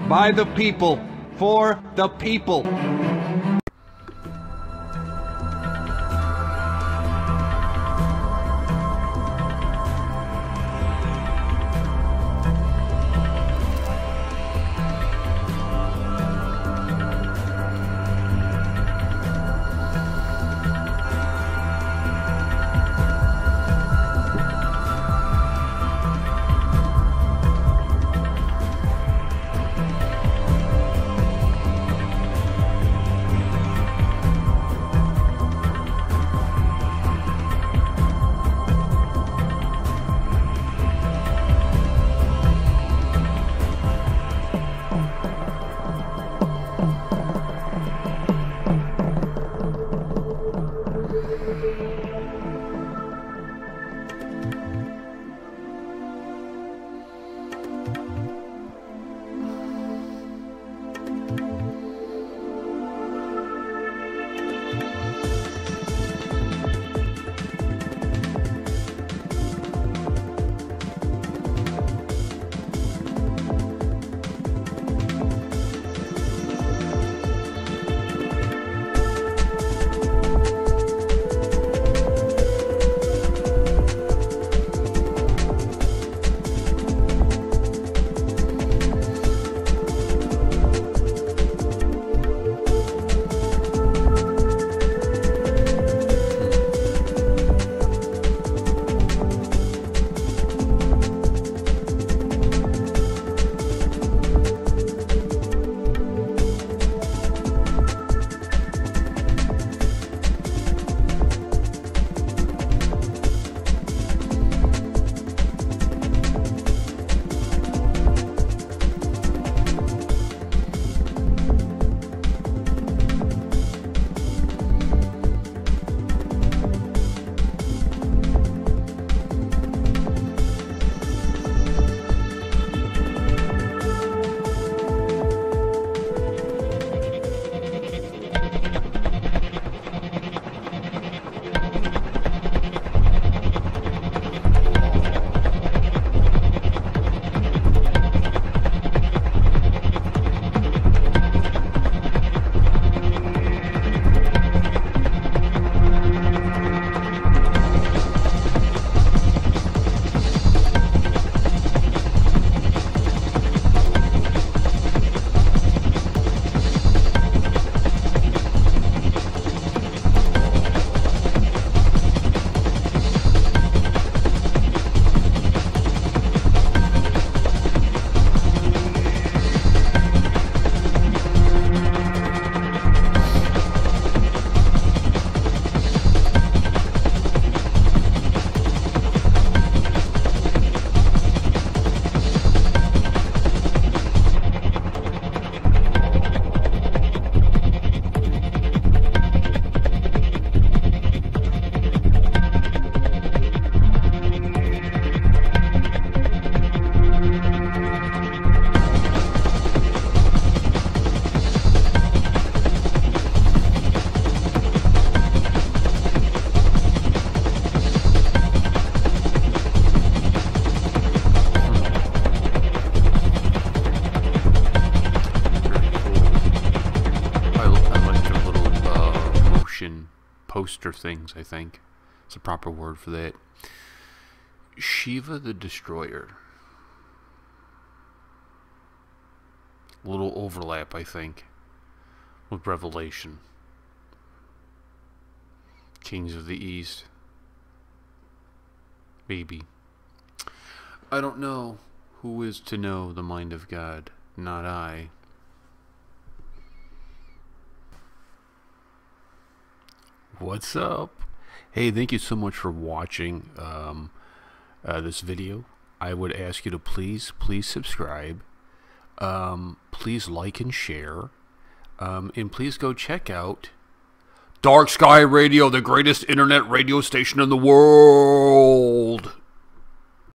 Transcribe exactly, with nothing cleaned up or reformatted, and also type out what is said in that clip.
by the people, for the people. Poster things, I think. It's a proper word for that. Shiva the Destroyer. A little overlap, I think, with Revelation. Kings of the East. Maybe. I don't know who is to know the mind of God. Not I. What's up? Hey, thank you so much for watching um, uh, this video. I would ask you to please, please subscribe. Um, please like and share. Um, and please go check out Dark Sky Radio, the greatest internet radio station in the world.